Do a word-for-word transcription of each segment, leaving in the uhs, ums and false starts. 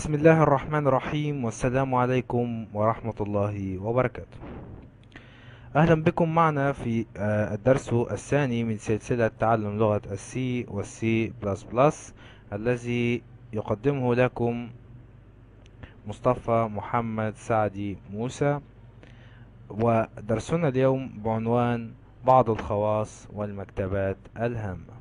بسم الله الرحمن الرحيم، والسلام عليكم ورحمة الله وبركاته. أهلا بكم معنا في آه، الدرس الثاني من سلسلة تعلم لغة السي والسي بلس بلس الذي يقدمه لكم مصطفى محمد سعدي موسى. ودرسنا اليوم بعنوان بعض الخواص والمكتبات الهامة.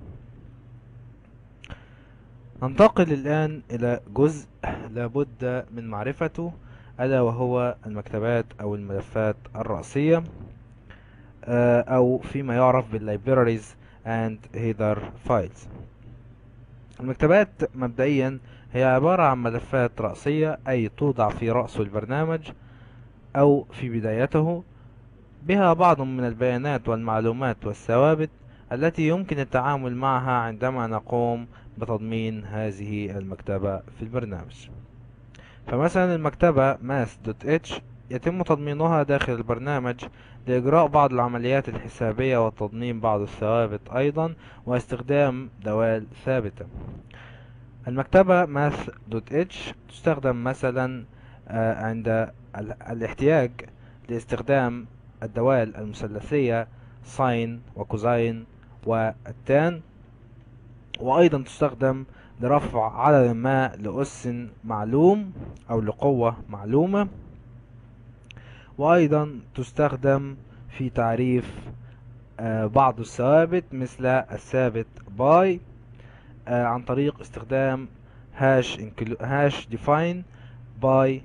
ننتقل الآن إلى جزء لابد من معرفته، ألا وهو المكتبات أو الملفات الرئيسية، آه، أو فيما يعرف بالlibraries and header files. المكتبات مبدئيا هي عبارة عن ملفات رئيسية، أي توضع في رأس البرنامج أو في بدايته، بها بعض من البيانات والمعلومات والثوابت التي يمكن التعامل معها عندما نقوم بتضمين هذه المكتبة في البرنامج. فمثلا المكتبة math.h يتم تضمينها داخل البرنامج لإجراء بعض العمليات الحسابية وتضمين بعض الثوابت أيضا، واستخدام دوال ثابتة. المكتبة math.h تستخدم مثلا آه، عند ال- الاحتياج لاستخدام الدوال المثلثية ساين وكوزاين والتان، وأيضا تستخدم لرفع عدد ما لأس معلوم أو لقوة معلومة، وأيضا تستخدم في تعريف آه، بعض الثوابت مثل الثابت باي آه، عن طريق استخدام هاش هاش define باي.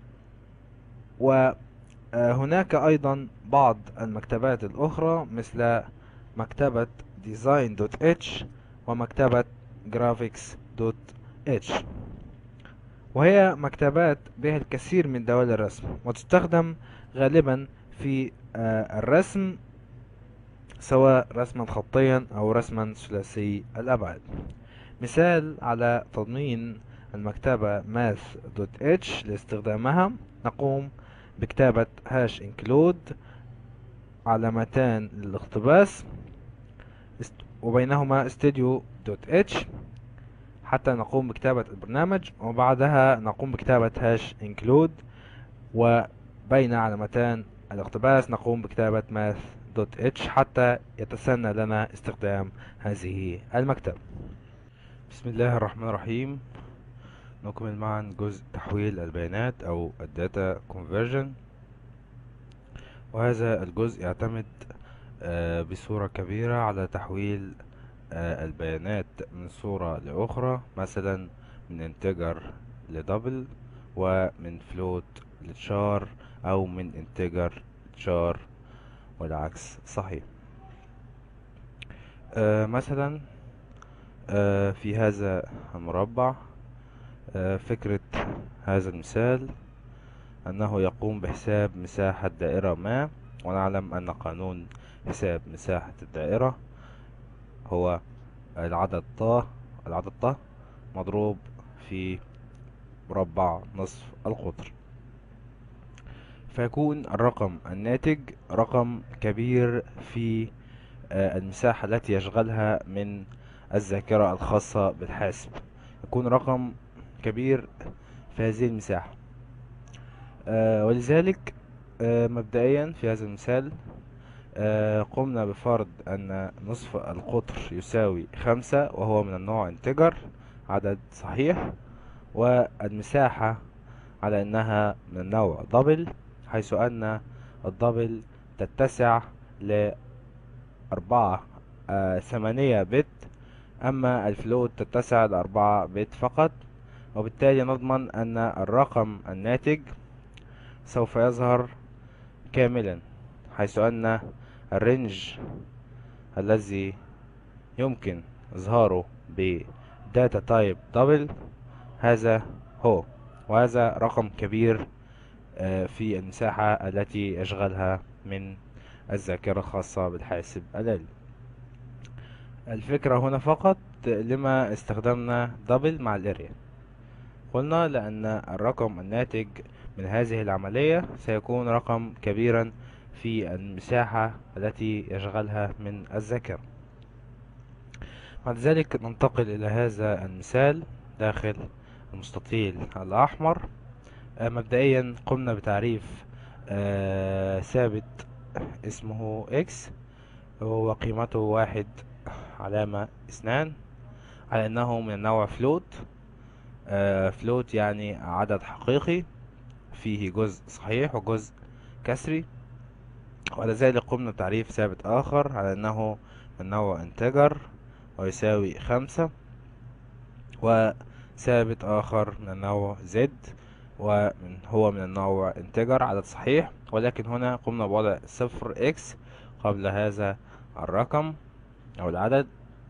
وهناك أيضا بعض المكتبات الأخرى مثل مكتبة design.h ومكتبة graphics.h، وهي مكتبات بها الكثير من دوال الرسم، وتستخدم غالبا في آه، الرسم، سواء رسما خطيا أو رسما ثلاثي الأبعاد. مثال على تضمين المكتبة math.h لاستخدامها، نقوم بكتابة هاش include علامتان للاقتباس وبينهما studio.h حتى نقوم بكتابة البرنامج، وبعدها نقوم بكتابة هاش include، وبين علامتان الاقتباس نقوم بكتابة math.h حتى يتسنى لنا استخدام هذه المكتبة. بسم الله الرحمن الرحيم. نكمل معا جزء تحويل البيانات أو الداتا conversion، وهذا الجزء يعتمد آه، بصورة كبيرة على تحويل آه، البيانات من صورة لأخرى، مثلا من integer لدبل، ومن float لchar، أو من integer لchar والعكس صحيح. آه، مثلا آه، في هذا المربع، آه، فكرة هذا المثال أنه يقوم بحساب مساحة دائرة ما، ونعلم أن قانون حساب مساحة الدائرة هو العدد طا العدد طا مضروب في مربع نصف القطر، فيكون الرقم الناتج رقم كبير في آه، المساحة التي يشغلها من الذاكرة الخاصة بالحاسب، يكون رقم كبير في هذه المساحة. آه، ولذلك آه، مبدئيا في هذا المثال آه، قمنا بفرض أن نصف القطر يساوي خمسة، وهو من النوع انتجر عدد صحيح، والمساحة على أنها من النوع دبل، حيث أن الدبل تتسع لأربعة آه، ثمانية بت، أما الفلوت تتسع لأربعة بت فقط، وبالتالي نضمن أن الرقم الناتج سوف يظهر كاملا، حيث أن الرينج الذي يمكن إظهاره بداتا تايب دبل هذا هو، وهذا رقم كبير آه، في المساحة التي يشغلها من الذاكرة الخاصة بالحاسب الآلي. الفكرة هنا فقط لما استخدمنا دبل مع الاريا، قلنا لأن الرقم الناتج من هذه العملية سيكون رقم كبيرا في المساحة التي يشغلها من الذاكرة. بعد ذلك ننتقل إلى هذا المثال داخل المستطيل الأحمر. آه، مبدئيا قمنا بتعريف آه، ثابت اسمه x، وهو قيمته واحد علامة اثنان، على أنه من النوع float. آه، float يعني عدد حقيقي فيه جزء صحيح وجزء كسري. وعلى ذلك قمنا بتعريف ثابت آخر على أنه من نوع integer ويساوي خمسة، وثابت آخر من النوع z وهو من النوع integer عدد صحيح، ولكن هنا قمنا بوضع صفر x قبل هذا الرقم أو العدد.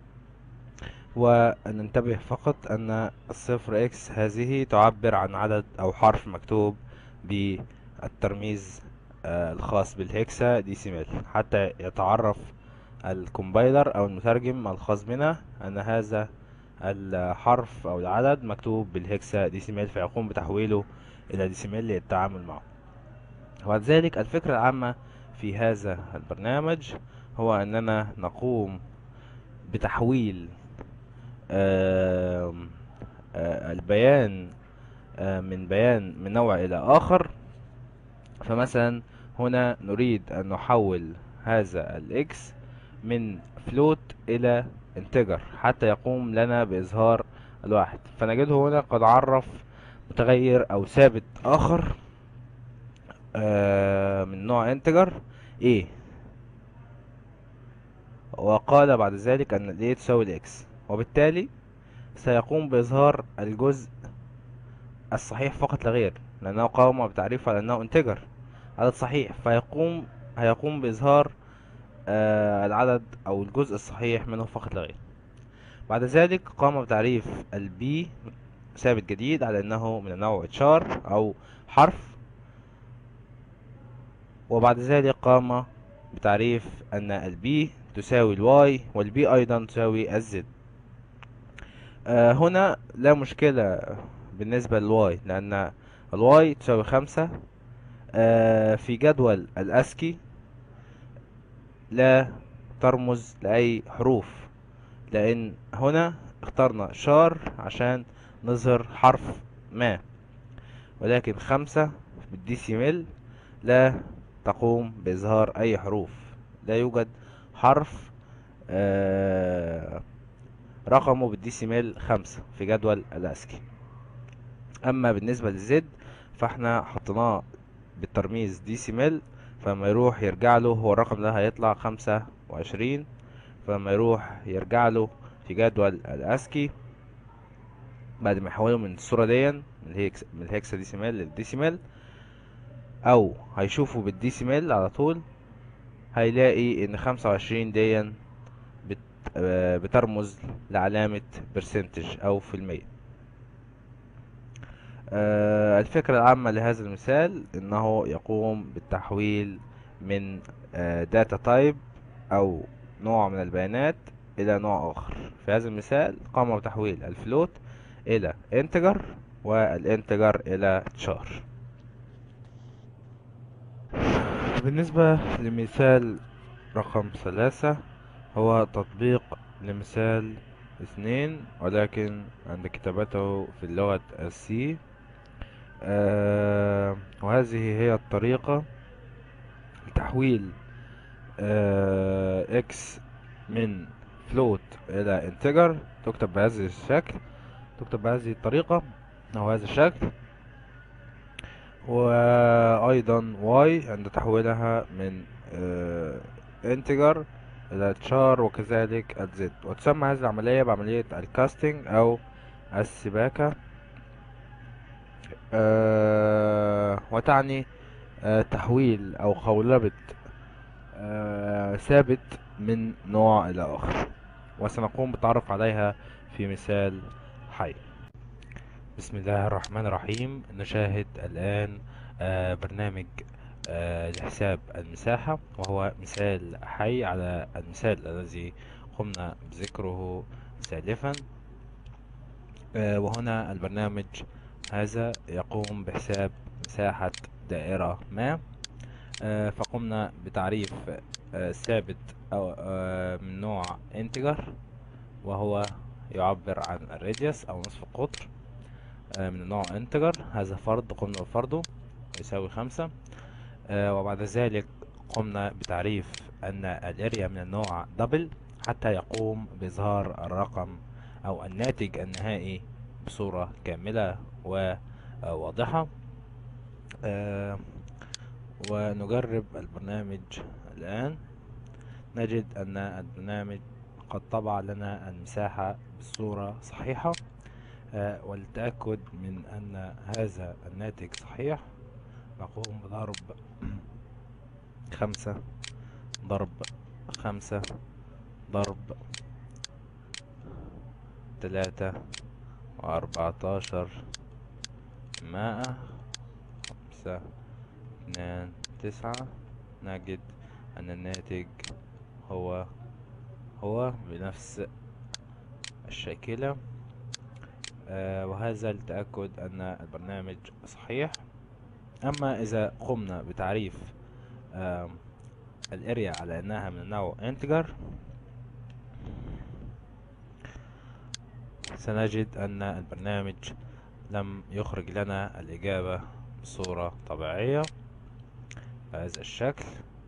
وننتبه فقط أن الصفر x هذه تعبر عن عدد أو حرف مكتوب بالترميز آه، الخاص بالهكسا ديسيمال، حتى يتعرف الكومبايلر أو المترجم الخاص بنا أن هذا الحرف أو العدد مكتوب بالهكسا ديسيمال، فيقوم بتحويله إلى ديسيمال للتعامل معه. وذلك الفكرة العامة في هذا البرنامج هو أننا نقوم بتحويل آم، آه، البيان آه، من بيان من نوع إلى آخر. فمثلا هنا نريد أن نحول هذا الإكس من فلوت إلى انتجر حتى يقوم لنا بإظهار الواحد، فنجده هنا قد عرف متغير أو ثابت آخر آه، من نوع انتجر A، وقال بعد ذلك أن ال A تساوي الإكس، وبالتالي سيقوم بإظهار الجزء الصحيح فقط لا غير، لأنه قام بتعريفه على أنه انتجر عدد صحيح، فيقوم هيقوم بإظهار آه العدد أو الجزء الصحيح منه فقط لا غير. بعد ذلك قام بتعريف البي ثابت جديد على أنه من النوع تشار أو حرف، وبعد ذلك قام بتعريف أن البي تساوي الواي والبي أيضا تساوي الزد. آه هنا لا مشكلة بالنسبة للواي، لأن الواي تساوي خمسة. آه في جدول الأسكي لا ترمز لأي حروف، لأن هنا اخترنا شار عشان نظهر حرف ما، ولكن خمسة بالديسيميل لا تقوم بإظهار أي حروف، لا يوجد حرف آه رقمه بالديسيميل خمسة في جدول الأسكي. أما بالنسبة للزد فاحنا حطيناه بالترميز ديسيميل، فلما يروح يرجع له هو الرقم ده هيطلع خمسة وعشرين، فلما يروح يرجع له في جدول الاسكي بعد ما يحوله من الصورة دي من الهيكس من الهكسا ديسيمال للديسيمال، او هيشوفه بالديسيمال على طول، هيلاقي ان خمسة وعشرين دي بت... آه، بترمز لعلامة برسنتج او في المية. آه، الفكرة العامة لهذا المثال انه يقوم بالتحويل من داتا تايب او نوع من البيانات الى نوع اخر. في هذا المثال قام بتحويل الفلوت الى انتجر والانتجر الى تشار. بالنسبة لمثال رقم ثلاثة هو تطبيق لمثال اثنين، ولكن عند كتابته في اللغة السي. آه وهذه هي الطريقة لتحويل آه اكس من فلوت الى انتجر. تكتب بهذا الشكل تكتب بهذه الطريقة او هذا الشكل، وايضا واي عند تحويلها من آه انتجر الى تشار، وكذلك الزد. وتسمى هذه العملية بعملية الكاستنج او السباكة، آه وتعني آه تحويل او قولبة آه ثابت من نوع إلى آخر، وسنقوم بالتعرف عليها في مثال حي. بسم الله الرحمن الرحيم. نشاهد الآن آه برنامج آه لحساب المساحة، وهو مثال حي على المثال الذي قمنا بذكره سالفا. آه وهنا البرنامج هذا يقوم بحساب مساحة دائرة ما. آه، فقمنا بتعريف آه، ثابت أو آه، من نوع integer، وهو يعبر عن الراديوس أو نصف القطر. آه، من النوع انتجر. هذا فرض قمنا بفرضه يساوي خمسة. آه، وبعد ذلك قمنا بتعريف أن الاريا من النوع دبل حتى يقوم بإظهار الرقم أو الناتج النهائي بصورة كاملة وواضحة. آه، ونجرب البرنامج الآن. نجد أن البرنامج قد طبع لنا المساحة بصورة صحيحة. آه، وللتأكد من أن هذا الناتج صحيح نقوم بضرب خمسة ضرب خمسة ضرب تلاتة وأربعتاشر مائة خمسة اتنين تسعة. نجد أن الناتج هو هو بنفس الشاكلة. آه وهذا للتأكد أن البرنامج صحيح. أما إذا قمنا بتعريف آه الاريا على أنها من نوع integer سنجد أن البرنامج لم يخرج لنا الإجابة بصورة طبيعية بهذا الشكل.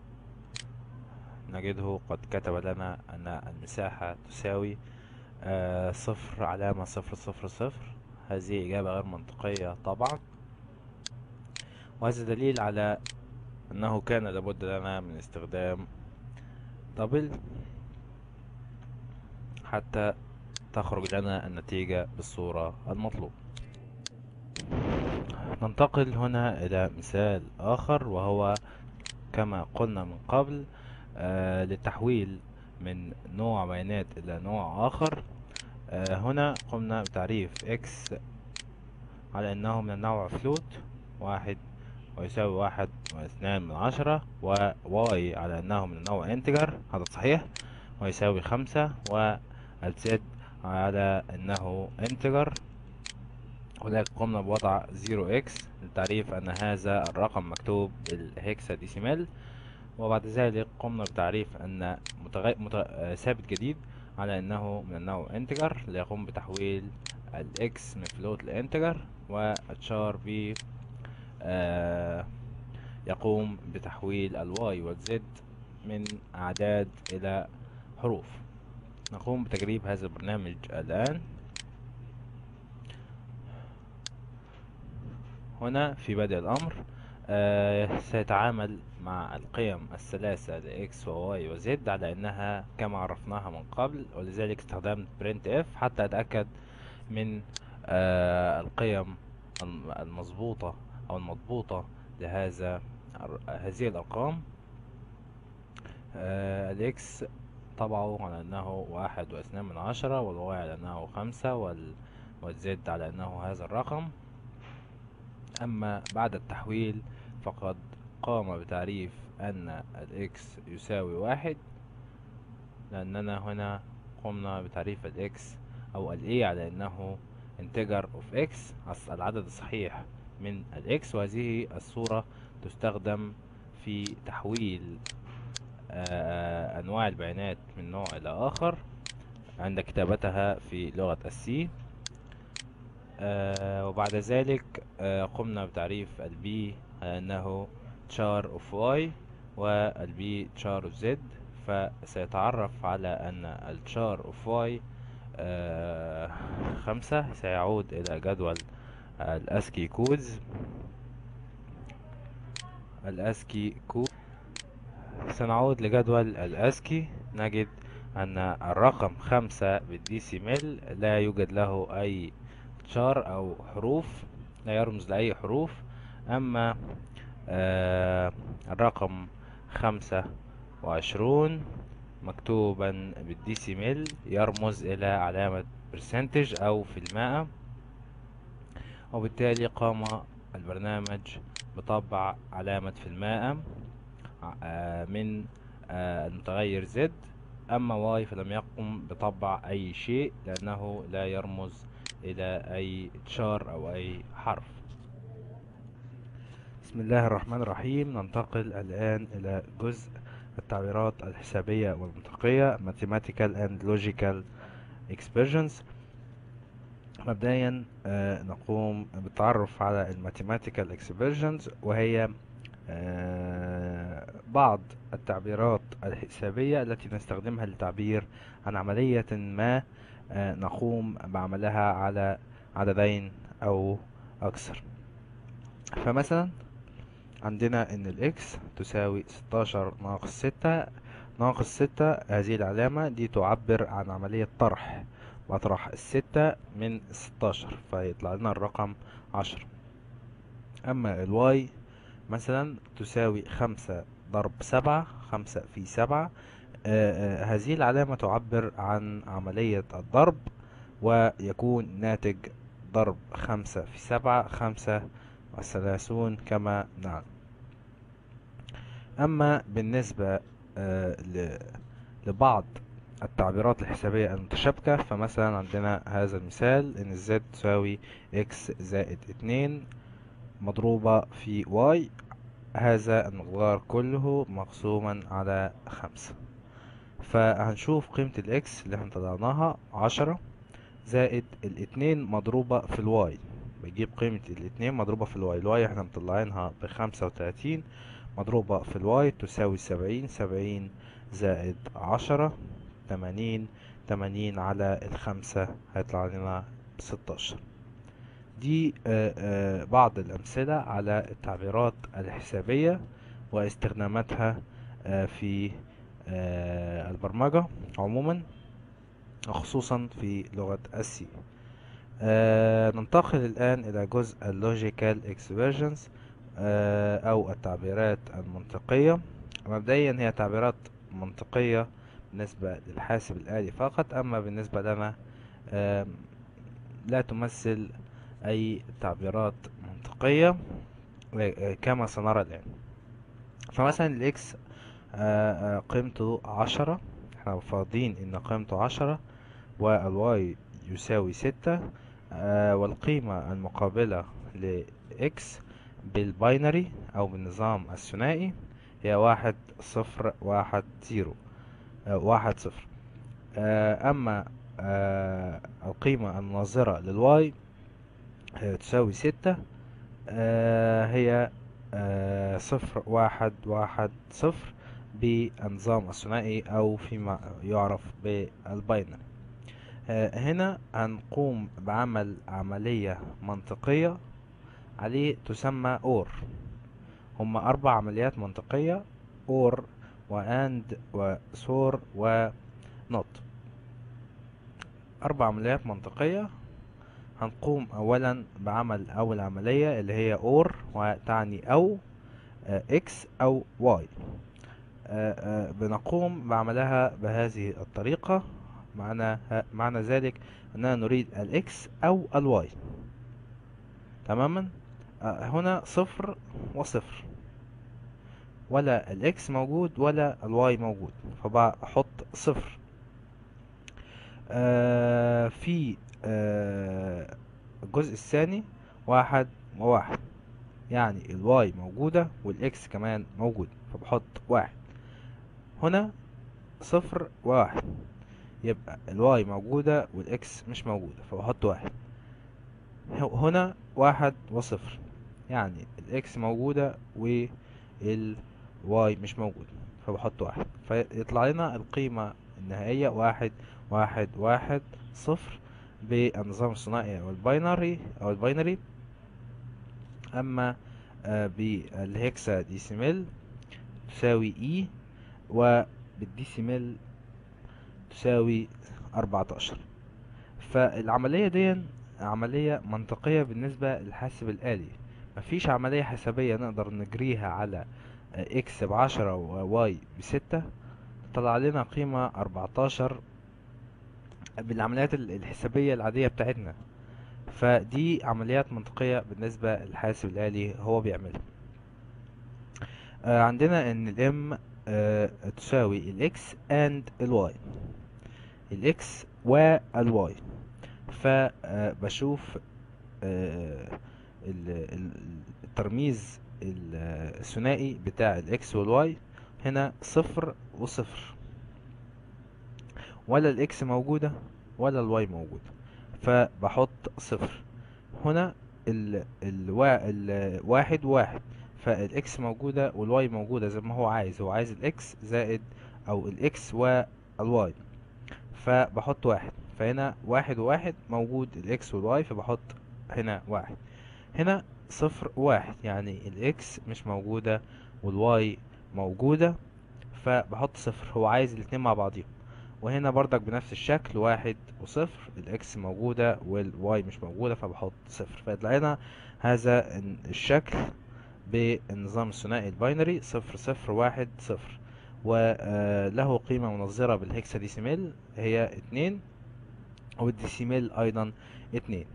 نجده قد كتب لنا أن المساحة تساوي آه صفر علامة صفر صفر صفر. هذه إجابة غير منطقية طبعا، وهذا دليل على أنه كان لابد لنا من استخدام دبل حتى تخرج لنا النتيجة بالصورة المطلوبة. ننتقل هنا إلى مثال آخر، وهو كما قلنا من قبل آه للتحويل من نوع بيانات إلى نوع آخر. آه هنا قمنا بتعريف x على أنه من النوع فلوت واحد ويساوي واحد واثنان من عشرة، و y على أنه من النوع انتجر، هذا صحيح، ويساوي خمسة، والz على أنه انتجر. ولذلك قمنا بوضع زيرو اكس للتعريف أن هذا الرقم مكتوب بالهكساديسيمال. وبعد ذلك قمنا بتعريف أن متغ... مت... آه، ثابت جديد على أنه من النوع انتجر ليقوم بتحويل الاكس من فلوت لانتجر، والشار ب آه يقوم بتحويل الواي والزد من أعداد إلى حروف. نقوم بتجريب هذا البرنامج الآن. هنا في بدء الأمر آه سيتعامل مع القيم الثلاثة ل x و y و z على أنها كما عرفناها من قبل، ولذلك استخدمت printf حتى أتأكد من آه القيم المضبوطة أو المضبوطة لهذا هذه الأرقام. آه الإكس طبعه على أنه واحد واثنان من عشرة، والواي على أنه خمسة، وال والزد على أنه هذا الرقم. أما بعد التحويل فقد قام بتعريف أن الإكس يساوي واحد، لأننا هنا قمنا بتعريف الإكس أو الإي على أنه integer of x، العدد الصحيح من الإكس. وهذه الصورة تستخدم في تحويل آه أنواع البيانات من نوع إلى آخر عند كتابتها في لغة السي. آه وبعد ذلك آه قمنا بتعريف البي على أنه char of y والبي char of z. فسيتعرف على أن الchar of y آه خمسة. سيعود إلى جدول الاسكي كودز. الاسكي كود سنعود لجدول الاسكي. نجد أن الرقم خمسة بالديسيمال لا يوجد له أي شار أو حروف، لا يرمز لأي حروف. أما آه الرقم خمسة وعشرون مكتوبا بالديسيمال يرمز إلى علامة برسنتج أو في المائة، وبالتالي قام البرنامج بطبع علامة في المائة آه من آه المتغير زد. أما واي فلم يقم بطبع أي شيء لأنه لا يرمز إلى أي تشار أو أي حرف. بسم الله الرحمن الرحيم. ننتقل الآن إلى جزء التعبيرات الحسابية والمنطقية Mathematical and Logical Expressions. مبدئيا آه، نقوم بالتعرف على الماثيماتيكال اكسبرشنز، وهي آه، بعض التعبيرات الحسابية التي نستخدمها للتعبير عن عملية ما آه، نقوم بعملها على عددين أو أكثر. فمثلا عندنا إن الإكس تساوي ستاشر ناقص ستة. ناقص ستة هذه العلامة دي تعبر عن عملية طرح، بطرح الستة من ستاشر فيطلع لنا الرقم عشرة. أما الواي مثلا تساوي خمسة ضرب سبعة، خمسة في سبعة. آه، آه، هذه العلامة تعبر عن عملية الضرب، ويكون ناتج ضرب خمسة في سبعة خمسة وثلاثون كما نعلم. أما بالنسبة آه، ل- لبعض التعبيرات الحسابية المتشابكة، فمثلا عندنا هذا المثال إن الزد تساوي إكس زائد اتنين مضروبة في واي، هذا المقدار كله مقسوما على خمسة. فهنشوف قيمة الإكس اللي احنا طلعناها عشرة زائد الاتنين مضروبة في الواي، بجيب قيمة الاتنين مضروبة في الواي. الواي احنا مطلعينها بخمسة وتلاتين مضروبة في الواي تساوي سبعين. سبعين زائد عشرة تمانين. تمانين على الخمسة هيطلع لنا ستاشر. دي آه، آه، بعض الأمثلة على التعبيرات الحسابية واستخداماتها آه، في آه، البرمجة عموما، خصوصا في لغة السي. آه ننتقل الآن إلى جزء اللوجيكال اكسبرشنز أو التعبيرات المنطقية. مبدئيا هي تعبيرات منطقية بالنسبة للحاسب الآلي فقط، أما بالنسبة لنا آه لا تمثل أي تعبيرات منطقية آه، كما سنرى الآن. فمثلا الإكس آه، آه، قيمته عشرة، احنا فاضيين إن قيمته عشرة، والواي يساوي ستة. آه والقيمة المقابلة ل x بالباينري أو بالنظام الثنائي هي واحد صفر واحد زيرو، آه واحد صفر. آه أما آه القيمة الناظرة للواي تساوي ستة، آه هي آه صفر واحد واحد صفر بالنظام الثنائي أو فيما يعرف بالباينري. آه، هنا هنقوم بعمل عملية منطقية عليه تسمى اور. هما أربع عمليات منطقية: اور وأند وسور ونوت. أربع عمليات منطقية. هنقوم أولا بعمل أول عملية اللي هي اور، وتعني أو إكس أو واي. بنقوم بعملها بهذه الطريقة. معنى معنى ذلك أننا نريد الإكس أو الواي تماما. آه، هنا صفر وصفر، ولا الإكس موجود ولا الواي موجود، فبحط صفر. آه، في آه، الجزء الثاني واحد وواحد، يعني الواي موجودة والإكس كمان موجود، فبحط واحد. هنا صفر وواحد، يبقى الواي موجودة والإكس مش موجودة، فبحط واحد. هنا واحد وصفر، يعني الاكس موجودة والواي مش موجودة، فبحط واحد، فيطلع لنا القيمة النهائية واحد واحد واحد صفر بالنظام الثنائي او الباينري او الباينري. اما آه، بالهكسا ديسيميل تساوي اي، وبالديسيميل تساوي أربعتاشر. فالعملية دي عملية منطقية بالنسبة للحاسب الآلي. مفيش عملية حسابية نقدر نجريها على اكس بعشرة وواي بستة طلع لنا قيمة أربعتاشر بالعمليات الحسابية العادية بتاعتنا. فدي عمليات منطقية بالنسبة للحاسب الآلي هو بيعملها. آه، عندنا ان الام تساوي الاكس and الواي، الاكس والواي. فبشوف آه، ال- ال- الترميز الثنائي بتاع الاكس والواي هنا صفر وصفر، ولا الاكس موجودة ولا الواي موجودة، فبحط صفر. هنا ال الوا الواحد واحد، فالاكس موجودة والواي موجودة زي ما هو عايز، هو عايز الاكس زائد او الاكس والواي، فبحط واحد. فهنا واحد وواحد موجود الاكس والواي، فبحط هنا واحد. هنا صفر واحد، يعني الاكس مش موجودة والواي موجودة، فبحط صفر، هو عايز الاتنين مع بعضيهم. وهنا برضك بنفس الشكل، واحد وصفر، الاكس موجودة والواي مش موجودة، فبحط صفر. فيطلع لنا هذا الشكل بالنظام الثنائي الباينري صفر صفر واحد صفر، وله قيمة منظرة بالهكساديسيميل هي اتنين، والديسيميل ايضا اتنين.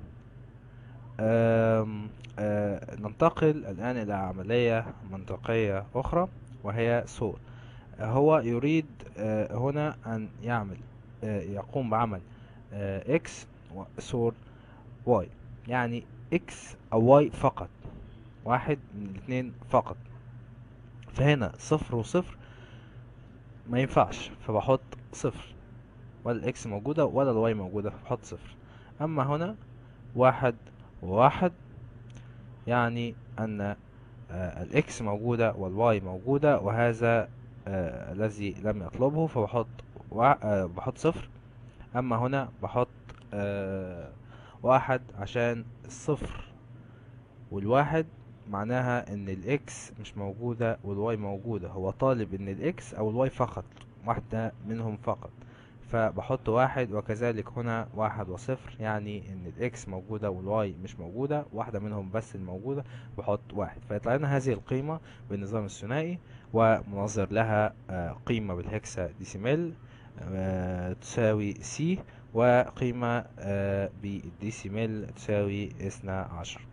آم، آه، ننتقل الآن إلى عملية منطقية أخرى وهي سور. هو يريد آه، هنا أن يعمل آه، يقوم بعمل آه، x سور y، يعني x أو y فقط، واحد من الاثنين فقط. فهنا صفر وصفر ما ينفعش، فبحط صفر، ولا الاكس موجودة ولا الواي موجودة، فبحط صفر. أما هنا واحد وواحد، يعني أن آه، الاكس موجودة والواي موجودة، وهذا آه، الذي لم يطلبه، فبحط وا- آه، بحط صفر. اما هنا بحط آه، واحد، عشان الصفر والواحد معناها ان الاكس مش موجودة والواي موجودة، هو طالب ان الاكس او الواي فقط، واحدة منهم فقط، فبحط واحد. وكذلك هنا واحد وصفر، يعني ان الاكس موجودة والواي مش موجودة، واحدة منهم بس الموجودة، بحط واحد. فيطلع لنا هذه القيمة بالنظام الثنائي، ومنظر لها آه، قيمة بالهكسا ديسيميل آه، تساوي سي، وقيمة آه، بالديسيميل تساوي اثنى عشر.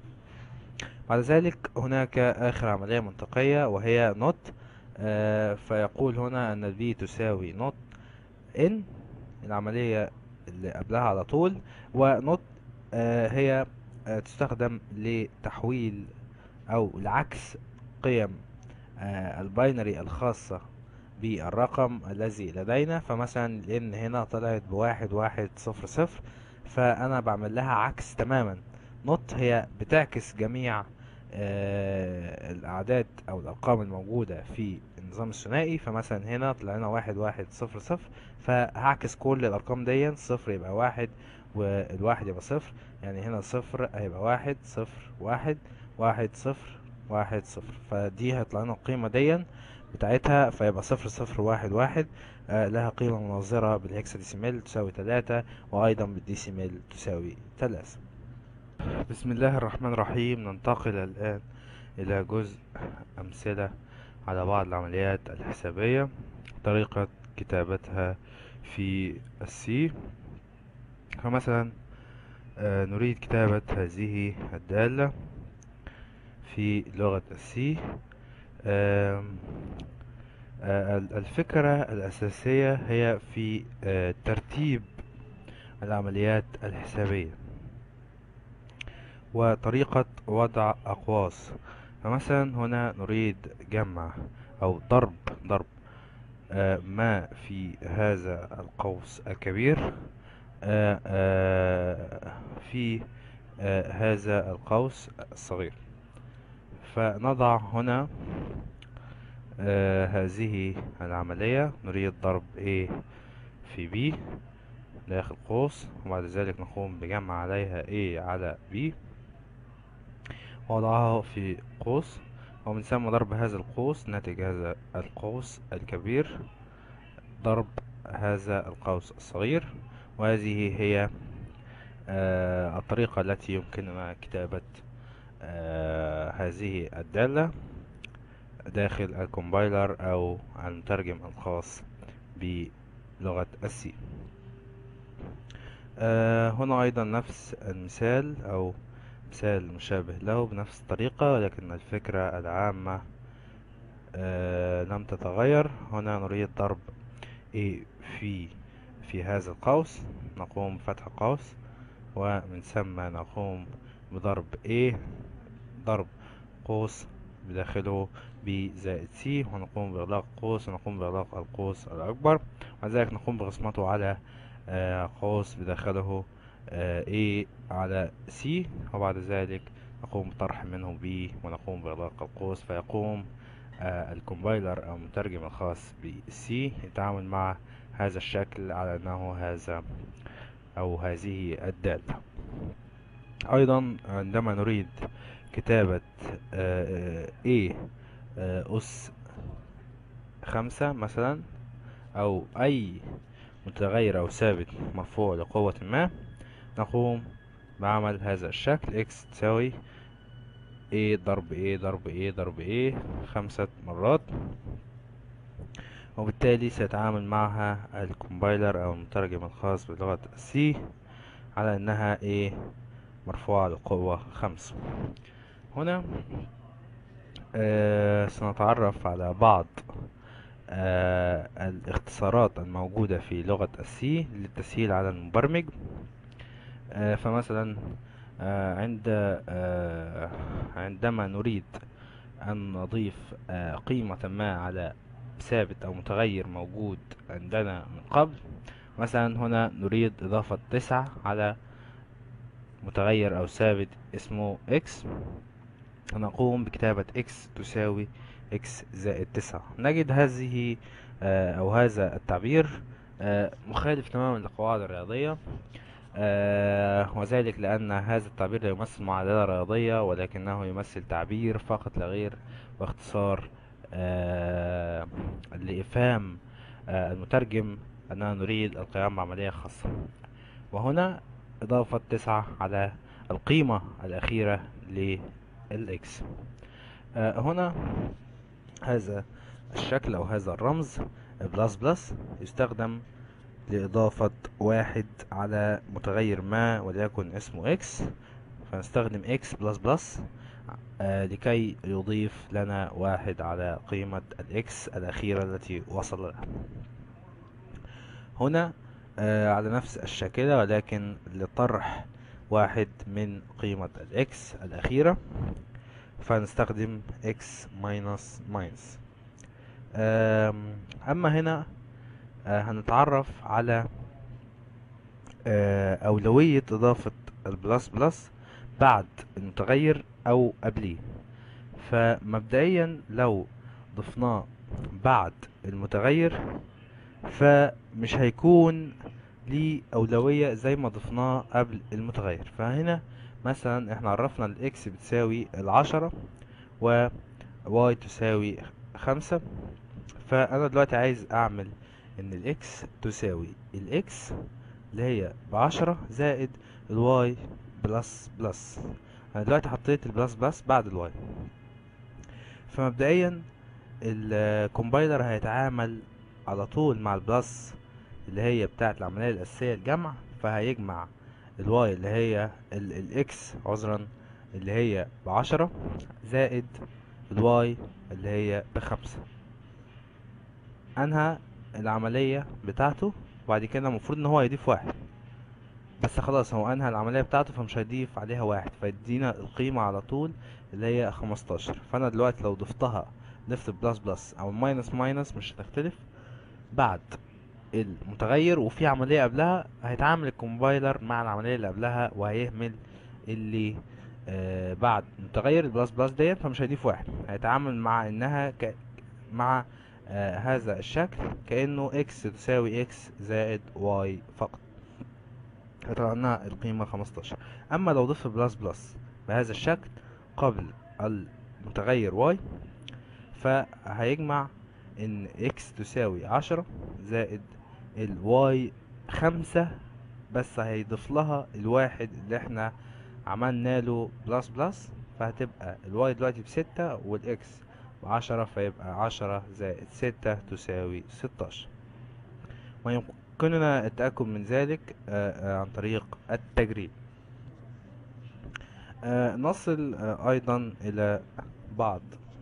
بعد ذلك هناك آخر عملية منطقية وهي نوت. فيقول هنا أن البي تساوي نوت ان، العملية اللي قبلها على طول. ونوت هي آه، تستخدم لتحويل أو لعكس قيم آه، الباينري الخاصة بالرقم الذي لدينا. فمثلا لان هنا طلعت بواحد واحد صفر صفر، فانا بعمل لها عكس تماما. نوت هي بتعكس جميع آه، الاعداد او الارقام الموجودة في النظام الثنائي. فمثلا هنا طلع لنا واحد واحد صفر صفر، فهعكس كل الارقام دي، صفر يبقى واحد والواحد يبقى صفر، يعني هنا صفر هيبقى واحد صفر واحد، واحد صفر واحد صفر، فدي هيطلع لنا القيمة دي بتاعتها، فيبقى صفر صفر واحد واحد. آه لها قيمة مناظرة بالهكساديسيميل تساوي تلاتة، وأيضا بالديسيميل تساوي تلاتة. بسم الله الرحمن الرحيم. ننتقل الآن إلى جزء أمثلة على بعض العمليات الحسابية، طريقة كتابتها في السي. فمثلا آه نريد كتابة هذه الدالة في لغة السي. آه، الفكرة الأساسية هي في آه، ترتيب العمليات الحسابية وطريقة وضع أقواس. فمثلا هنا نريد جمع أو ضرب ضرب آه، ما في هذا القوس الكبير آه، آه، في آه، هذا القوس الصغير. فنضع هنا آه، هذه العملية، نريد ضرب A في B داخل قوس، وبعد ذلك نقوم بجمع عليها A على B ووضعها في قوس، وبنسمى ضرب هذا القوس ناتج هذا القوس الكبير ضرب هذا القوس الصغير. وهذه هي آه الطريقة التي يمكننا كتابة آه هذه الدالة داخل الكومبايلر أو المترجم الخاص بلغة السي. آه هنا أيضا نفس المثال أو مثال مشابه له بنفس الطريقة، ولكن الفكرة العامة آه لم تتغير. هنا نريد ضرب A في في هذا القوس، نقوم بفتح قوس ومن ثم نقوم بضرب A ضرب قوس بداخله B زائد C، ونقوم بإغلاق قوس ونقوم بإغلاق القوس الأكبر، وذلك نقوم بقسمته على آه قوس بداخله آه A على C، وبعد ذلك نقوم بطرح منه B ونقوم بإغلاق القوس، فيقوم آه الكومبايلر أو المترجم الخاص ب C يتعامل مع هذا الشكل على أنه هذا أو هذه الدالة. أيضا عندما نريد كتابة آه A آه أس خمسة مثلا، أو أي متغير أو ثابت مرفوع لقوة ما، نقوم بعمل هذا الشكل x تساوي a ضرب a ضرب a ضرب a خمسة مرات، وبالتالي سيتعامل معها الكومبايلر أو المترجم الخاص بلغة C على أنها a مرفوعة لقوة خمسة. هنا آه سنتعرف على بعض آه الاختصارات الموجودة في لغة C للتسهيل على المبرمج. آه فمثلا آه عند آه عندما نريد أن نضيف آه قيمة ما على ثابت أو متغير موجود عندنا من قبل، مثلا هنا نريد إضافة تسعة على متغير أو ثابت اسمه x، نقوم بكتابة x تساوي x زائد تسعة. نجد هذه آه أو هذا التعبير آه مخالف تماما للقواعد الرياضية، آه وذلك لأن هذا التعبير لا يمثل معادلة رياضية، ولكنه يمثل تعبير فقط لا غير واختصار آه لإفهام آه المترجم أننا نريد القيام بعملية خاصة. وهنا إضافة تسعة على القيمة الأخيرة للإكس. آه هنا هذا الشكل أو هذا الرمز بلس بلس يستخدم لإضافة واحد على متغير ما وليكن اسمه x، فنستخدم x بلس بلس آه لكي يضيف لنا واحد على قيمة الx الأخيرة التي وصل لها. هنا آه على نفس الشاكلة ولكن لطرح واحد من قيمة الx الأخيرة، فنستخدم x ماينس ماينس. أما هنا آه هنتعرف على أولوية إضافة البلس بلس بعد المتغير أو قبليه. فمبدئيا لو ضفناه بعد المتغير فمش هيكون ليه أولوية زي ما ضفناه قبل المتغير. فهنا مثلا احنا عرفنا الإكس بتساوي العشرة و واي تساوي خمسة، فأنا دلوقتي عايز أعمل إن الإكس تساوي الإكس اللي هي بعشرة زائد الواي بلس بلس. انا دلوقتي حطيت البلس بلس بعد الواي، فمبدئيا الكومبايلر هيتعامل على طول مع البلس اللي هي بتاعه العمليه الاساسيه الجمع، فهيجمع الواي اللي هي الاكس عذرا اللي هي بعشرة زائد الواي اللي هي بخمسة. انهى العمليه بتاعته، وبعد كده المفروض ان هو يضيف واحد، بس خلاص هو انهى العمليه بتاعته فمش هيضيف عليها واحد، فيدينا القيمه على طول اللي هي خمستاشر. فانا دلوقتي لو ضفتها ضفت بلس بلس او ماينس ماينس مش هتختلف بعد المتغير وفي عمليه قبلها، هيتعامل الكومبايلر مع العمليه اللي قبلها وهيهمل اللي آه بعد متغير البلس بلس ديت، فمش هيضيف واحد، هيتعامل مع انها ك... مع آه هذا الشكل كانه اكس تساوي اكس زائد واي فقط، هتبقى القيمة خمستاشر. اما لو ضفت بلس بلس بهذا الشكل قبل المتغير y، فهيجمع ان x تساوي عشرة زائد ال y خمسة، بس هيضيف لها الواحد اللي احنا عملنا له بلس بلس، فهتبقى ال y دلوقتي بستة والx بعشرة، فيبقى عشرة زائد ستة تساوي ستاشر. ويمكننا التأكد من ذلك عن طريق التجريب. نصل أيضا إلى بعض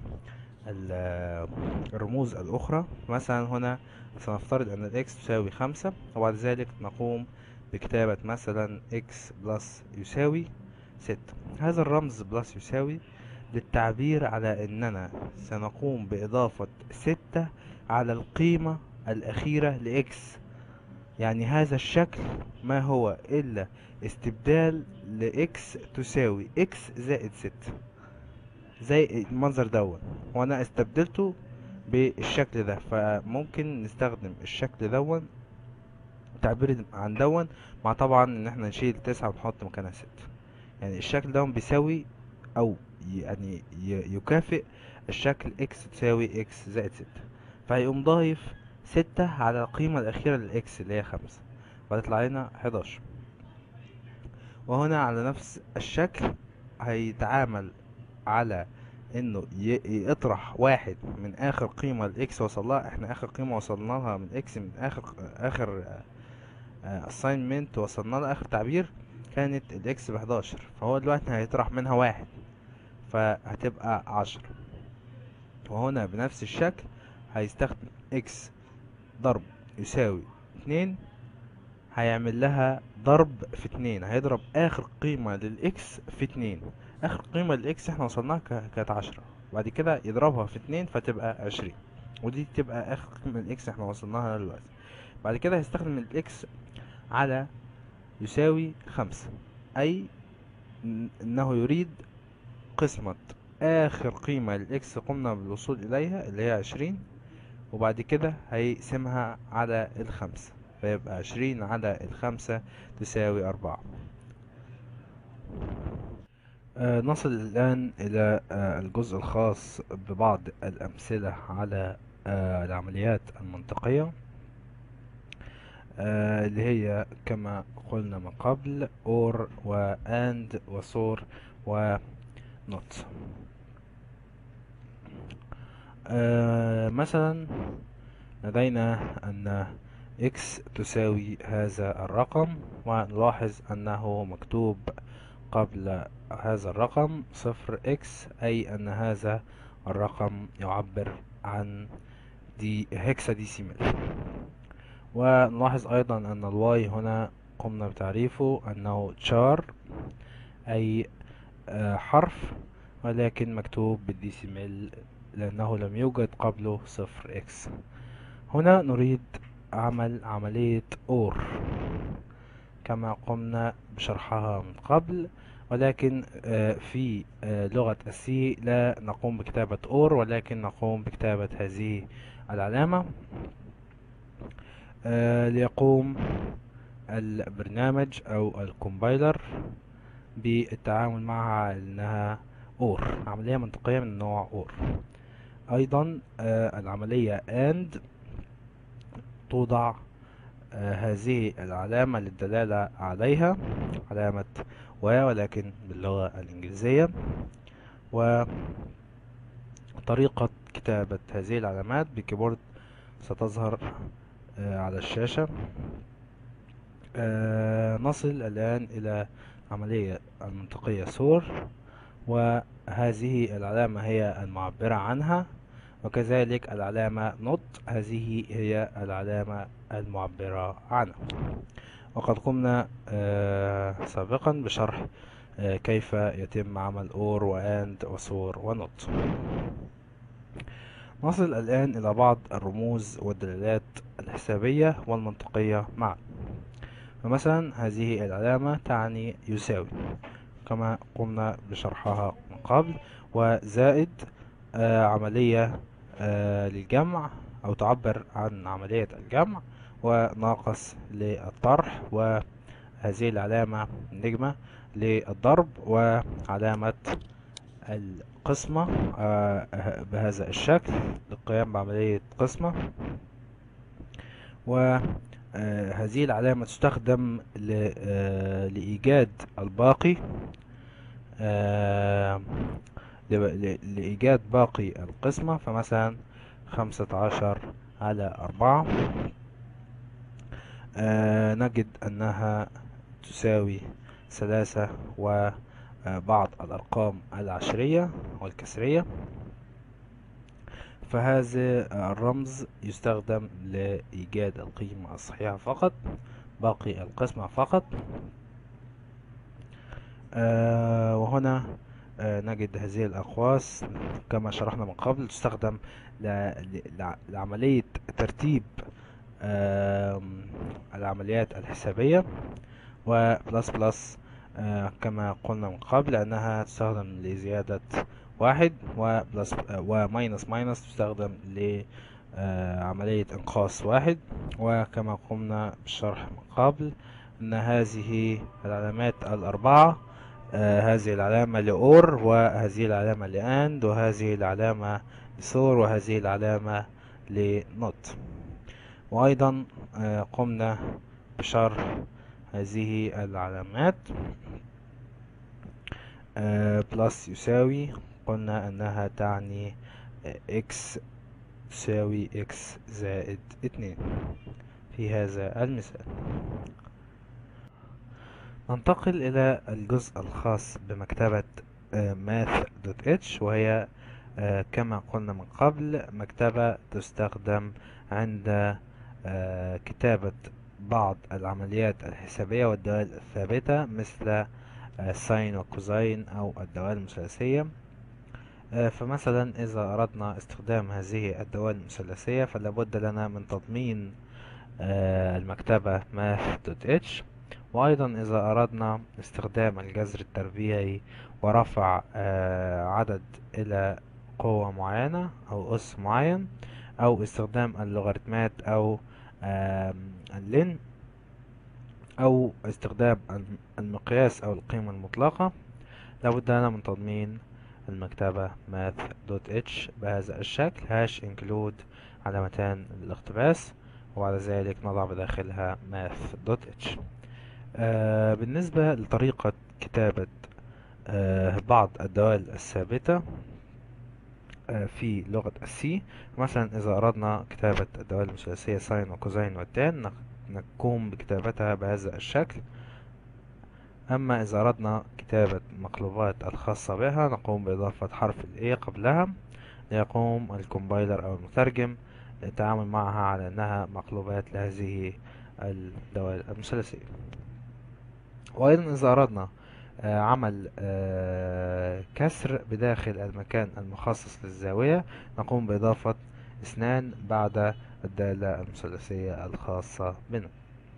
الرموز الأخرى. مثلا هنا سنفترض أن الإكس تساوي خمسة، وبعد ذلك نقوم بكتابة مثلا إكس بلس يساوي ستة. هذا الرمز بلس يساوي للتعبير على أننا سنقوم بإضافة ستة على القيمة الأخيرة لإكس يعني هذا الشكل ما هو إلا استبدال لإكس تساوي إكس زائد ستة، زي المنظر دون، وأنا استبدلته بالشكل ده. فممكن نستخدم الشكل دون، تعبير عن دون، مع طبعا ان احنا نشيل تسعة ونحط مكانها ستة. يعني الشكل دون بيساوي او يعني ي- يكافئ الشكل اكس تساوي اكس زائد ستة. فهيقوم ضايف ستة على القيمة الأخيرة للإكس اللي هي خمسة، فهيطلع لنا حداشر. وهنا على نفس الشكل هيتعامل على انه ي- يطرح واحد من اخر قيمة الاكس وصلها. احنا اخر قيمة وصلنا لها من اكس من اخر اخر assignment وصلنا لها، اخر تعبير كانت الاكس بحداشر، فهو دلوقتي هيطرح منها واحد فهتبقى عشرة. وهنا بنفس الشكل هيستخدم اكس ضرب يساوي اتنين، هيعمل لها ضرب في اتنين، هيضرب اخر قيمة للاكس في اتنين. اخر قيمة للاكس احنا وصلناها ك- كانت عشرة، بعد كده يضربها في اتنين فتبقى عشرين، ودي تبقى اخر قيمة للاكس احنا وصلناها دلوقتي. بعد كده هيستخدم الاكس على يساوي خمسة، اي إن- انه يريد قسمة اخر قيمة للاكس قمنا بالوصول اليها اللي هي عشرين، وبعد كده هيقسمها على الخمسة، فيبقى عشرين على الخمسة تساوي أربعة. آه، نصل الآن إلى آه، الجزء الخاص ببعض الأمثلة على آه، العمليات المنطقية، آه، اللي هي كما قلنا من قبل or و and و so و not. آه، مثلا لدينا أن x تساوي هذا الرقم، ونلاحظ أنه مكتوب قبل هذا الرقم صفر اكس، أي أن هذا الرقم يعبر عن دي هكسا ديسيمال. ونلاحظ أيضا أن الواي هنا قمنا بتعريفه أنه تشار، أي آه، حرف، ولكن مكتوب بالديسيمال لأنه لم يوجد قبله صفر اكس. هنا نريد عمل عملية اور كما قمنا بشرحها من قبل، ولكن آه، في آه، لغة السي لا نقوم بكتابة اور، ولكن نقوم بكتابة هذه العلامة. آه، ليقوم البرنامج أو الكومبايلر بالتعامل معها على أنها اور، عملية منطقية من نوع اور. أيضا آه، العملية AND توضع آه، هذه العلامة للدلالة عليها، علامة و، ولكن باللغة الإنجليزية. وطريقة كتابة هذه العلامات بكيبورد ستظهر آه، على الشاشة. آه، نصل الآن إلى عملية المنطقية سور، وهذه العلامة هي المعبرة عنها، وكذلك العلامة نوت هذه هي العلامة المعبرة عنها. وقد قمنا آه، سابقا بشرح آه، كيف يتم عمل اور واند وسور ونوت. نصل الآن إلى بعض الرموز والدلالات الحسابية والمنطقية معا. فمثلا هذه العلامة تعني يساوي كما قمنا بشرحها من قبل، وزائد آه، عملية آه، للجمع أو تعبر عن عملية الجمع، وناقص للطرح، وهذه العلامة نجمة للضرب، وعلامة القسمة آه، بهذا الشكل للقيام بعملية قسمة. وهذه العلامة تستخدم ل- آه، لإيجاد الباقي، آه، ل- ل- لإيجاد باقي القسمة. فمثلا خمسة عشر على أربعة آه، نجد أنها تساوي ثلاثة وبعض الأرقام العشرية والكسرية. فهذا الرمز يستخدم لإيجاد القيمة الصحيحة فقط، باقي القسمة فقط. آه، وهنا آه، نجد هذه الأقواس كما شرحنا من قبل تستخدم ل- ل- لعملية ترتيب آم، العمليات الحسابية. وبلس بلس آه، كما قلنا من قبل أنها تستخدم لزيادة واحد، وبلس آه، وماينس ماينس تستخدم لعملية إنقاص واحد. وكما قمنا بالشرح من قبل أن هذه العلامات الأربعة، آه، هذه العلامة لأور، وهذه العلامة لأند، وهذه العلامة لسور، وهذه العلامة لنوت. وأيضا آه، قمنا بشرح هذه العلامات. بلس يساوي، قلنا أنها تعني إكس تساوي إكس زائد اتنين في هذا المثال. ننتقل إلى الجزء الخاص بمكتبة math.h، وهي آه، كما قلنا من قبل مكتبة تستخدم عند آه، كتابة بعض العمليات الحسابية والدوال الثابتة، مثل الساين والكوزين أو الدوال المثلثية. آه، فمثلا إذا أردنا استخدام هذه الدوال المثلثية فلا بد لنا من تضمين آه، المكتبة math.h. وأيضا إذا أردنا استخدام الجذر التربيعي ورفع آه، عدد إلى قوة معينة أو أس معين، أو استخدام اللوغاريتمات أو آم، اللين، أو استخدام الم- المقياس أو القيمة المطلقة، لابد لنا من تضمين المكتبة math.h بهذا الشكل. هاش include علامتان للاقتباس، وبعد ذلك نضع بداخلها math.h. آه بالنسبة لطريقة كتابة آه بعض الدوال الثابتة آه في لغة السي، مثلا إذا أردنا كتابة الدوال المثلثية ساين وكوزين والتان، نق- نقوم بكتابتها بهذا الشكل. أما إذا أردنا كتابة مقلوبات الخاصة بها نقوم بإضافة حرف ال A قبلها، ليقوم الكومبايلر أو المترجم للتعامل معها على أنها مقلوبات لهذه الدوال المثلثية. وأيضا إذا أردنا آه، عمل آه، كسر بداخل المكان المخصص للزاوية نقوم بإضافة اثنان بعد الدالة المثلثية الخاصة بنا.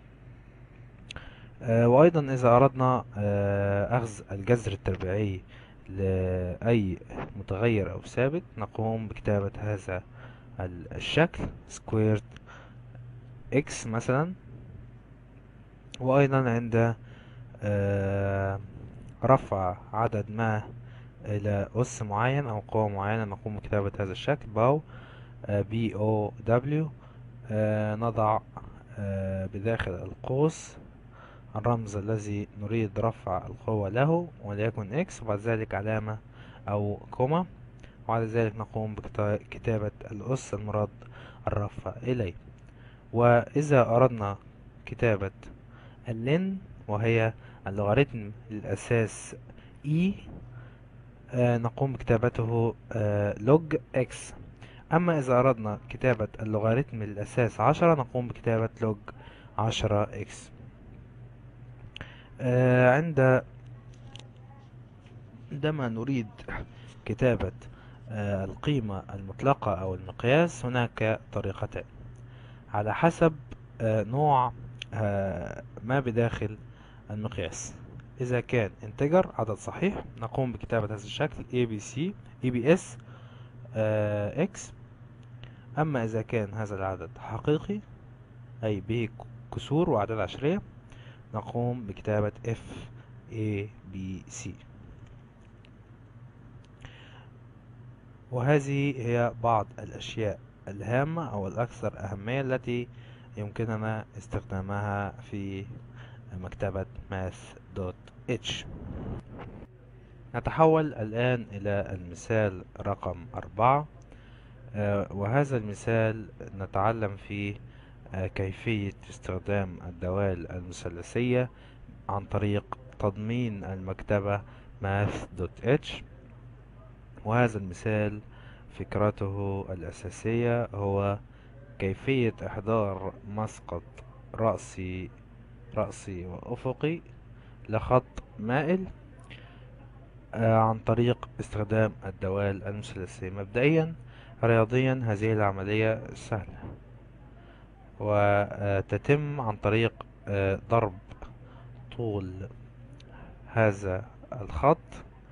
آه، وأيضا إذا أردنا آه، أخذ الجذر التربيعي لأي متغير أو ثابت نقوم بكتابة هذا ال- الشكل squared x مثلا. وأيضا عند آه، رفع عدد ما إلى أس معين أو قوة معينة نقوم بكتابة هذا الشكل باو بي او دبليو. نضع آه، بداخل القوس الرمز الذي نريد رفع القوة له، وليكن x، وبعد ذلك علامة أو كوما، وبعد ذلك نقوم بكتابة الأس المراد الرفع إليه. وإذا أردنا كتابة اللين وهي اللوغاريتم الأساس e، آه نقوم بكتابته آه log x. أما إذا أردنا كتابة اللوغاريتم الأساس عشرة نقوم بكتابة log عشرة x. آه عند عندما نريد كتابة آه القيمة المطلقة أو المقياس هناك طريقتان على حسب آه نوع آه ما بداخل المقياس. إذا كان انتجر عدد صحيح نقوم بكتابة هذا الشكل A B C A B S آه X. أما إذا كان هذا العدد حقيقي أي به كسور وأعداد عشرية نقوم بكتابة F A B C. وهذه هي بعض الأشياء الهامة أو الأكثر أهمية التي يمكننا استخدامها في مكتبة math.h. نتحول الآن إلى المثال رقم أربعة، آه، وهذا المثال نتعلم فيه آه، كيفية استخدام الدوال المثلثية عن طريق تضمين المكتبة math.h. وهذا المثال فكرته الأساسية هو كيفية إحضار مسقط رأسي رأسي وأفقي لخط مائل آه، عن طريق استخدام الدوال المثلثية. مبدئيا رياضيا هذه العملية سهلة، وتتم عن طريق آه، ضرب طول هذا الخط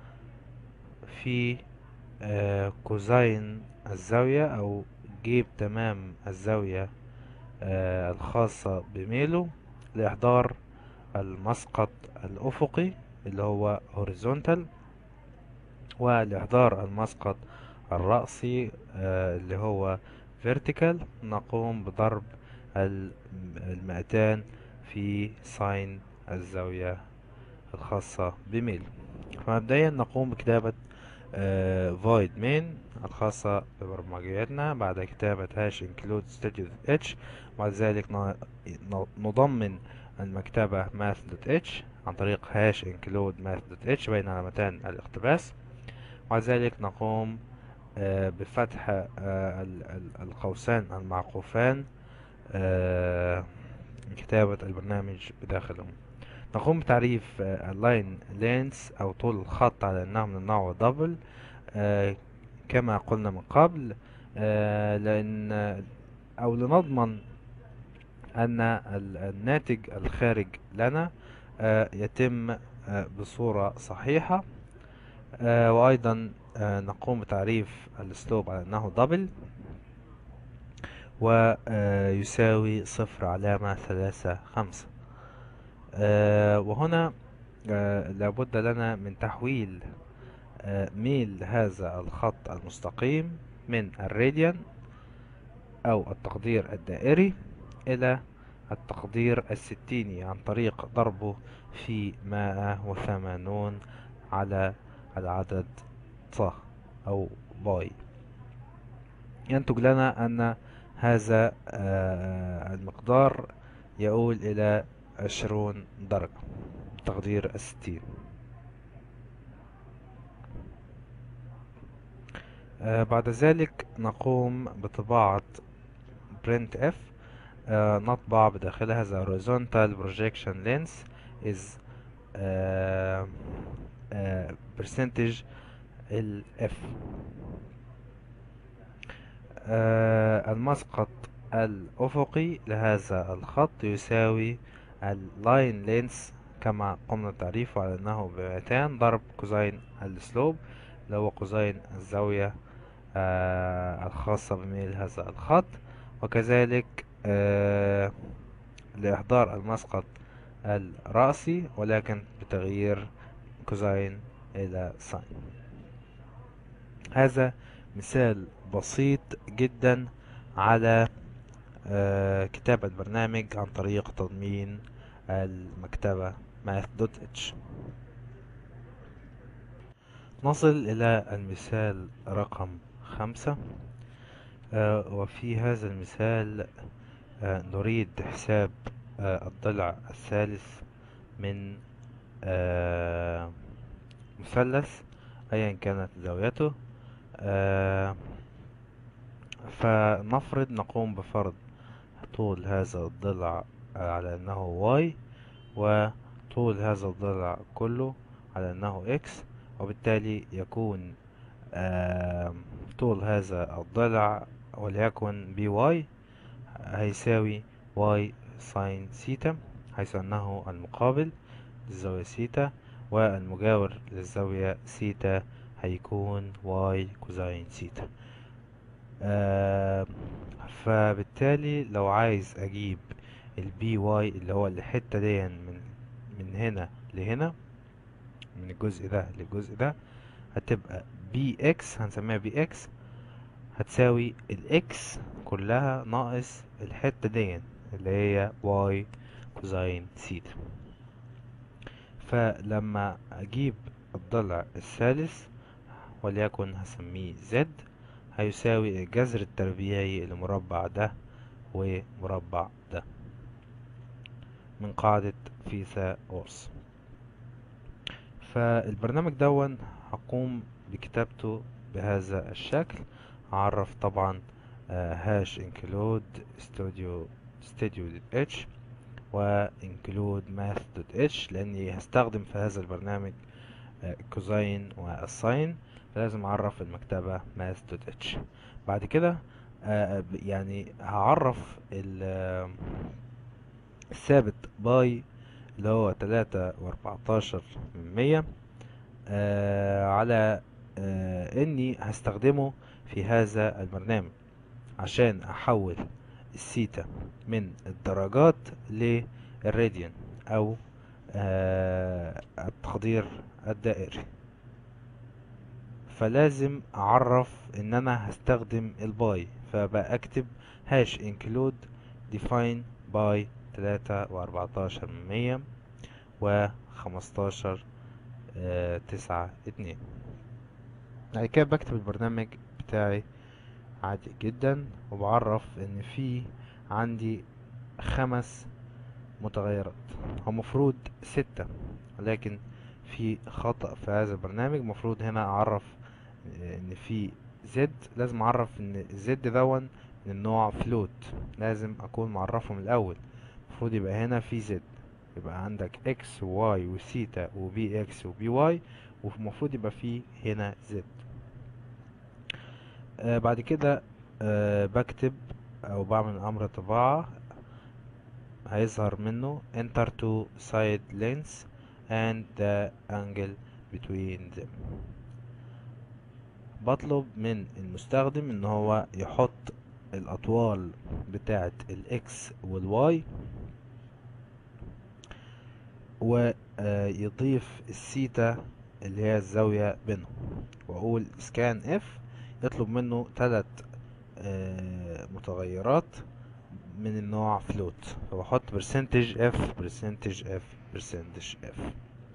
في آه، كوزين الزاوية أو جيب تمام الزاوية آه، الخاصة بميله لإحضار المسقط الأفقي اللي هو horizontal، ولإحضار المسقط الرأسي آه، اللي هو vertical. نقوم بضرب ال- المئتان في ساين الزاوية الخاصة بميل. فمبدئيا نقوم بكتابة آه، void main الخاصة ببرمجياتنا، بعد كتابة hash include status h، وبعد ذلك ن- ن- نضمن المكتبة math.h عن طريق hash include math.h بين علامتان الاقتباس، وبعد ذلك نقوم آه، بفتح آه، ال- ال- القوسان المعقوفان آه، كتابة البرنامج بداخلهم. نقوم بتعريف آه، اللاين لينس أو طول الخط على أنه من النوع دبل كما قلنا من قبل، آه، لأن أو لنضمن أن ال- الناتج الخارج لنا آه، يتم آه، بصورة صحيحة. آه، وأيضا آه، نقوم بتعريف الاسلوب على أنه دبل ويساوي صفر علامة ثلاثة خمسة. آه، وهنا آه، لابد لنا من تحويل آه، ميل هذا الخط المستقيم من الراديان أو التقدير الدائري إلى التقدير الستيني عن طريق ضربه في مائة وثمانون على العدد ص أو باي. ينتج لنا أن هذا آه، المقدار يؤول إلى عشرون درجة تقدير الستين. آه، بعد ذلك نقوم بطباعة printf. آه، نطبع بداخلها the horizontal projection length is آه، آه، percentage ال F. آه، المسقط الأفقي لهذا الخط يساوي اللاين لينس كما قمنا تعريفه على أنه بمئتان ضرب كوزين السلوب اللي هو كوزين الزاوية آه، الخاصة بميل هذا الخط، وكذلك آه، لإحضار المسقط الرأسي ولكن بتغيير كوزين إلى ساين. هذا مثال بسيط جدا على آه، كتابة برنامج عن طريق تضمين المكتبة math.h. نصل إلى المثال رقم خمسة. آه، وفي هذا المثال آه، نريد حساب آه، الضلع الثالث من آه، مثلث أيا كانت زاويته. آه، فنفرض نقوم بفرض طول هذا الضلع آه، على أنه y، وطول هذا الضلع كله على أنه x، وبالتالي يكون آه، طول هذا الضلع وليكن by هيساوي y ساين ثيتا، حيث أنه المقابل للزاوية ثيتا، والمجاور للزاوية ثيتا هيكون y كوزين ثيتا. آه فبالتالي لو عايز أجيب البي واي اللي هو الحتة دي من من هنا لهنا، من الجزء ده للجزء ده، هتبقى بي اكس، هنسميها بي اكس هتساوي الاكس كلها ناقص الحتة دي اللي هي واي كوزين ثيتا. فلما اجيب الضلع الثالث وليكن هسميه زد، هيساوي الجذر التربيعي لمربع ده ومربع ده من قاعدة فيثاغورس. فالبرنامج دون هقوم بكتابته بهذا الشكل. هعرف طبعا هاش include studio studio.h و include math.h لاني هستخدم في هذا البرنامج كوزين والساين، فلازم اعرف المكتبة math.h. بعد كده آه، ب- يعني هعرف ال- آه، الثابت باي اللي هو تلاتة واربعتاشر من مية آه، على آه، اني هستخدمه في هذا البرنامج عشان احول الثيتا من الدرجات للراديان او آه، التقدير الدائري. فلازم اعرف ان انا هستخدم الباي، فبكتب هاش include define by تلاتة واربعتاشر من مية وخمستاشر آه، تسعة اتنين. بعد كده بكتب البرنامج بتاعي عادي جدا، وبعرف ان في عندي خمس متغيرات. هو مفروض ستة، ولكن في خطأ في هذا البرنامج. مفروض هنا اعرف ان في زد، لازم اعرف ان الزد دون من النوع فلوت، لازم اكون معرفه من الاول. المفروض يبقى هنا في زد، يبقى عندك اكس وواي وثيتا وبي اكس وبي واي، ومفروض يبقى في هنا زد. آه بعد كده آه بكتب او بعمل امر طباعة هيظهر منه enter to side lengths and the angle between them. بطلب من المستخدم ان هو يحط الاطوال بتاعة الاكس والواي، ويضيف الثيتا اللي هي الزاوية بينهم، واقول سكان اف يطلب منه ثلاث متغيرات من النوع فلوت، فبحط برسنتج اف برسنتج اف برسنتج اف.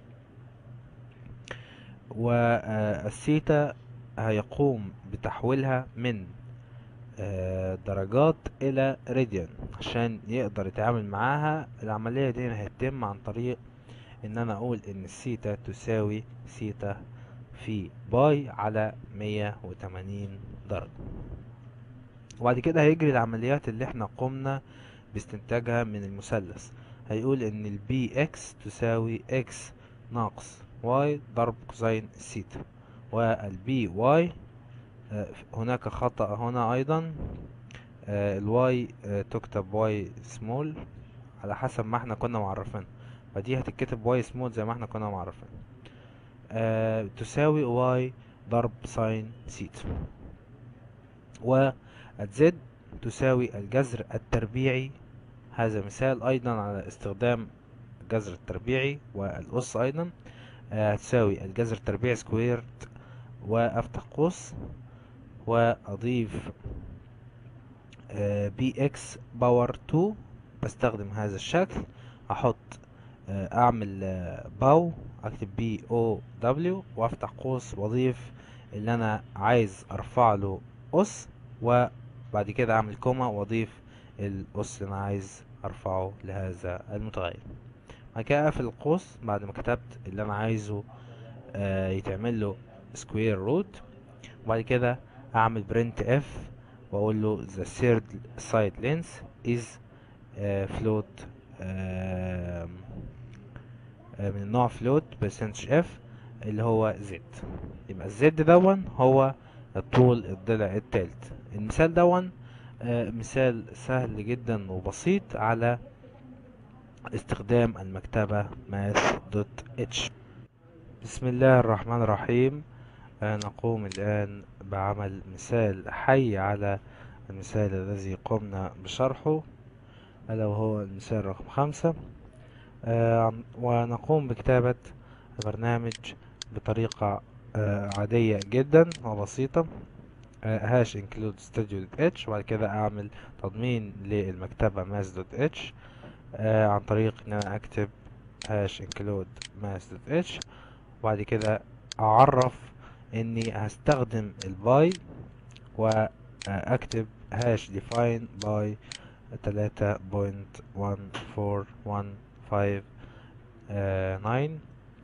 والثيتا هيقوم بتحويلها من آه، درجات الى راديان. عشان يقدر يتعامل معاها العملية دي هتتم عن طريق ان انا اقول ان الثيتا تساوي ثيتا في باي على مية وتمانين درجة. وبعد كده هيجري العمليات اللي احنا قمنا باستنتاجها من المثلث. هيقول ان البي اكس تساوي اكس ناقص واي ضرب كوساين الثيتا، والبي واي هناك خطأ هنا ايضا. آه، الواي آه، تكتب واي سمول على حسب ما احنا كنا معرفين، فدي هتتكتب واي سمول زي ما احنا كنا معرفين. آه، تساوي واي ضرب ساين ثيتا، والزد تساوي الجذر التربيعي. هذا مثال ايضا على استخدام الجذر التربيعي والأس ايضا. آه، هتساوي الجذر التربيعي سكويرد، وافتح قوس واضيف بي اكس باور اتنين. بستخدم هذا الشكل، احط آه، اعمل آه، باو، اكتب بي او دبليو وافتح قوس واضيف اللي انا عايز ارفع له اس، وبعد كده اعمل كوما واضيف الاس اللي انا عايز ارفعه لهذا المتغير. بعد كده اقفل القوس بعد ما كتبت اللي انا عايزه آه، يتعمل له سكوير روت. وبعد كده اعمل برنت اف واقول له the third side length is uh, float آه، آه، من النوع float percentage f اللي هو z. يبقى الزد دون هو الطول الضلع التالت. المثال دون آه، مثال سهل جدا وبسيط على استخدام المكتبة math.h. بسم الله الرحمن الرحيم. آه، نقوم الآن بعمل مثال حي على المثال الذي قمنا بشرحه، ألا وهو المثال رقم خمسة. آه، ونقوم بكتابة البرنامج بطريقة آه، عادية جدا وبسيطة. هاش include studio.h، وبعد كده أعمل تضمين للمكتبة math.h آه، عن طريق إن أنا أكتب هاش include math.h. وبعد كده أعرف إني هستخدم الباي، واكتب هاش define باي تلاتة بوينت واحد اربعة واحد خمسة تسعة.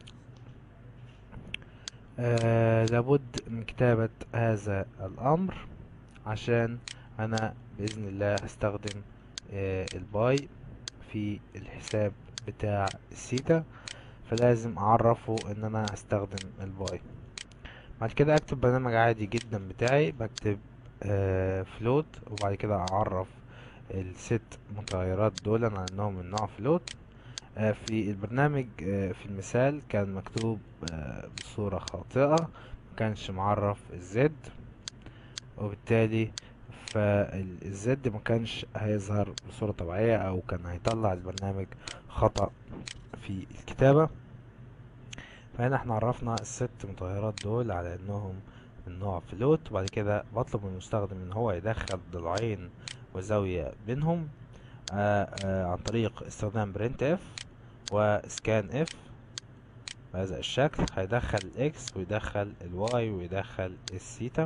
آه لابد من كتابة هذا الأمر عشان أنا بإذن الله هستخدم آه الباي في الحساب بتاع السيتا، فلازم أعرفه إن أنا هستخدم الباي. بعد كده أكتب برنامج عادي جدا بتاعي، بكتب فلوت، وبعد كده اعرف الست متغيرات دول على انهم من نوع فلوت. في البرنامج آه، في المثال كان مكتوب آه، بصورة خاطئة، مكانش معرف الزد، وبالتالي فالزد مكانش هيظهر بصورة طبيعية، او كان هيطلع البرنامج خطأ في الكتابة. فهنا احنا عرفنا الست متغيرات دول على انهم من نوع فلوت، وبعد كده بطلب من المستخدم ان هو يدخل ضلعين وزاوية بينهم آآ آآ عن طريق استخدام برنت اف وسكان اف بهذا الشكل. هيدخل الاكس ويدخل الواي ويدخل الثيتا،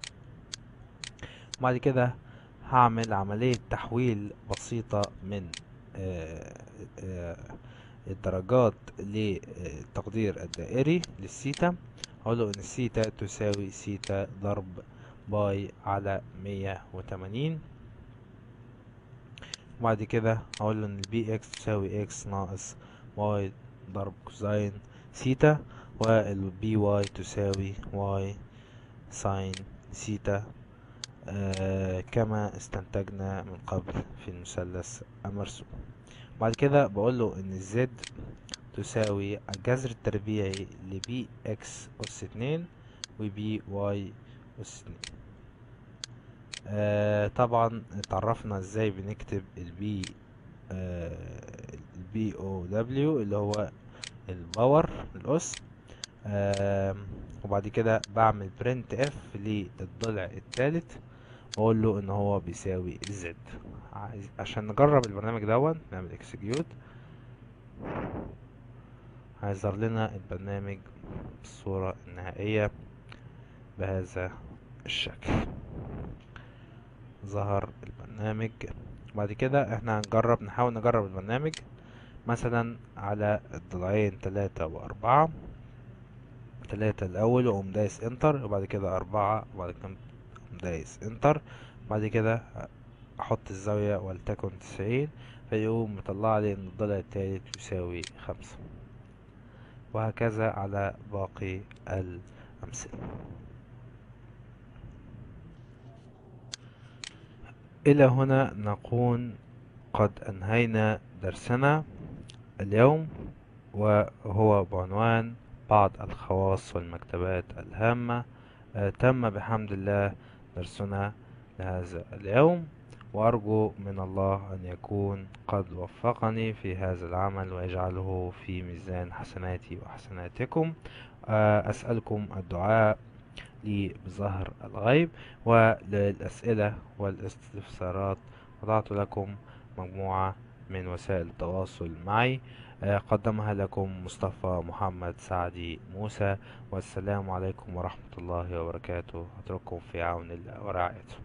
وبعد كده هعمل عملية تحويل بسيطة من آآ آآ الدرجات للتقدير الدائري للثيتا. هقوله ان الثيتا تساوي ثيتا ضرب باي على مية وتمانين، وبعد كده هقول له ان البي اكس تساوي اكس ناقص واي ضرب كوزين ثيتا، والبي واي تساوي واي ساين ثيتا آه كما استنتجنا من قبل في المثلث المرسوم. بعد كده بقول له ان الزد تساوي الجذر التربيعي لبي اكس اس اتنين وبي واي اس اتنين. آه طبعا اتعرفنا ازاي بنكتب البي البي او دبليو اللي هو الباور الأس. آم، وبعد كده بعمل برنت اف للضلع الثالث واقول له ان هو بيساوي زد. عايز- عشان نجرب البرنامج دون نعمل اكسكيوت، هيظهر لنا البرنامج بالصورة النهائية بهذا الشكل. ظهر البرنامج. بعد كده احنا هنجرب نحاول نجرب البرنامج مثلا على الضلعين تلاتة وأربعة. تلاتة الأول وأقوم دايس انتر، وبعد كده أربعة، وبعد كده أقوم دايس انتر، بعد كده أحط الزاوية ولتكن تسعين، فيقوم مطلع لي إن الضلع التالت يساوي خمسة، وهكذا على باقي الأمثلة. إلى هنا نكون قد أنهينا درسنا اليوم، وهو بعنوان بعض الخواص والمكتبات الهامة. آه، تم بحمد الله درسنا لهذا اليوم، وأرجو من الله أن يكون قد وفقني في هذا العمل ويجعله في ميزان حسناتي وحسناتكم. آه، أسألكم الدعاء لي بظهر الغيب، وللأسئلة والاستفسارات وضعت لكم مجموعة من وسائل التواصل معي آه، قدمها لكم مصطفى محمد سعدي موسى. والسلام عليكم ورحمة الله وبركاته. أترككم في عون الله ورعايته.